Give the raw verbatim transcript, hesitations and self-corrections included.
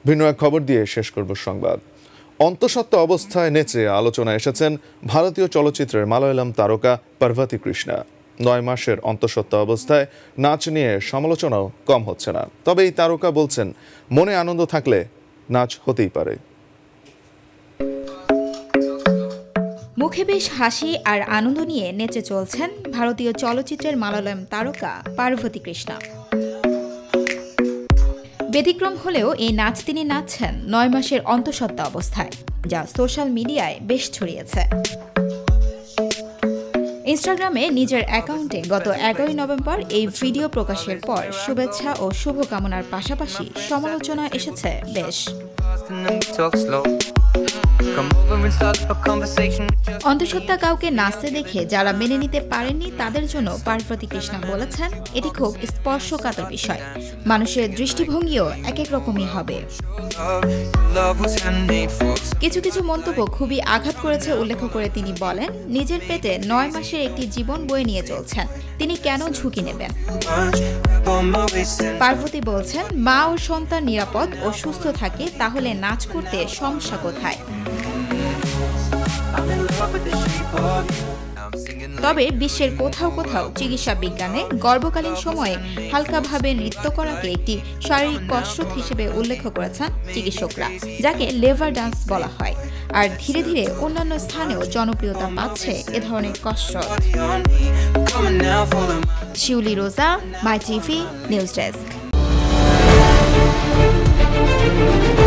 ভিন্ন এক খবর দিয়ে শেষ করব সংবাদ। অন্তঃসত্ত্বা অবস্থায় নেচে আলোচনায় এসেছেন ভারতীয় চলচ্চিত্রের মালয়ালম তারকা পার্বতী কৃষ্ণা। নয় মাসের অন্তঃসত্ত্বা অবস্থায় নাচ নিয়ে সমালোচনাও কম হচ্ছে না। তবে এই তারকা বলছেন, মনে আনন্দ থাকলে নাচ হতেই পারে। মুখে বেশ হাসি আর আনন্দ নিয়ে নেচে চলছেন ভারতীয় চলচ্চিত্রের মালয়ালম তারকা পার্বতী কৃষ্ণা। ব্যতিক্রম হলেও এই নাচ তিনি নাচছেন নয় মাসের অন্তঃসত্ত্বা অবস্থায়, যা সোশ্যাল মিডিয়ায় বেশ ছড়িয়েছে। ইনস্টাগ্রামে নিজের অ্যাকাউন্টে গত এগারোই নভেম্বর এই ভিডিও প্রকাশের পর শুভেচ্ছা ও শুভকামনার পাশাপাশি সমালোচনা এসেছে বেশ। অন্তঃসত্ত্বা কাউকে নাচতে দেখে যারা মেনে নিতে পারেননি তাদের জন্য পার্বতী কৃষ্ণা বলেছেন, এটি খুব স্পর্শকাতর বিষয়। মানুষের দৃষ্টিভঙ্গিও এক এক রকমই হবে। কিছু কিছু মন্তব্য খুবই আঘাত করেছে উল্লেখ করে তিনি বলেন, নিজের পেটে নয় মাসের একটি জীবন বয়ে নিয়ে চলছেন, তিনি কেন ঝুঁকি নেবেন। পার্বতী বলছেন, মা ও সন্তান নিরাপদ ও সুস্থ থাকে তাহলে নাচ করতে সমস্যা কোথায়। তবে বিশ্বের কোথাও কোথাও চিকিৎসা বিজ্ঞানে গর্ভকালীন সময়ে হালকাভাবে নৃত্য করাকে একটি শারীরিক কসরত হিসেবে উল্লেখ করেছেন চিকিৎসকরা, যাকে লেভার ডান্স বলা হয়। আর ধীরে ধীরে অন্যান্য স্থানেও জনপ্রিয়তা পাচ্ছে এ ধরনের কসরত। শিউলি রোজা, মাই টিভি নিউজ ডেস্ক।